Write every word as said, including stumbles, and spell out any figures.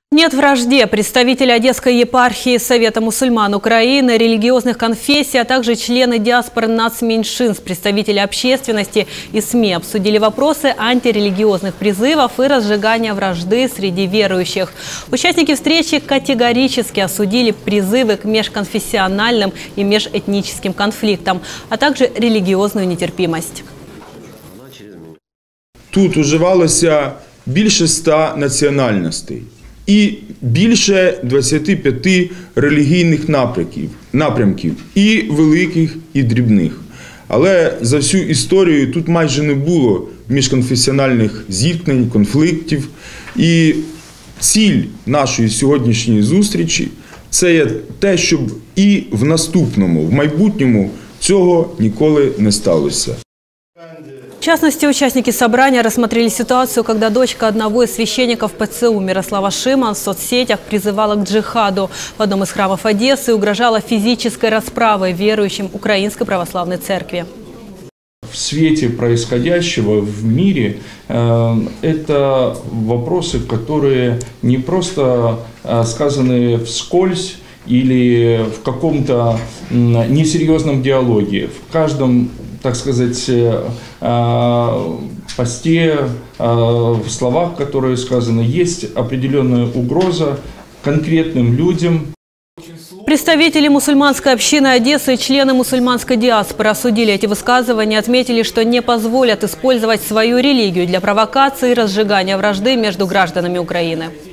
Нет вражде. Представители Одесской епархии Совета мусульман Украины, религиозных конфессий, а также члены диаспоры нацменьшинств, представители общественности и СМИ обсудили вопросы антирелигиозных призывов и разжигания вражды среди верующих. Участники встречи категорически осудили призывы к межконфессиональным и межэтническим конфликтам, а также религиозную нетерпимость. Тут уживалося більше ста національностей і більше двадцяти п'яти релігійних напрямків, напрямків, і великих, і дрібних. Але за всю історію тут майже не було міжконфесіональних зіткнень, конфліктів. І ціль нашої сьогоднішньої зустрічі – це є те, щоб і в наступному, в майбутньому цього ніколи не сталося. В частности, участники собрания рассмотрели ситуацию, когда дочка одного из священников ПЦУ Мирослава Шиман в соцсетях призывала к джихаду в одном из храмов Одессы и угрожала физической расправой верующим Украинской Православной Церкви. В свете происходящего в мире э, это вопросы, которые не просто э, сказаны вскользь или в каком-то э, несерьезном диалоге. В каждом, так сказать, посте, в словах, которые сказаны, есть определенная угроза конкретным людям. Представители мусульманской общины Одессы и члены мусульманской диаспоры осудили эти высказывания, отметили, что не позволят использовать свою религию для провокации и разжигания вражды между гражданами Украины.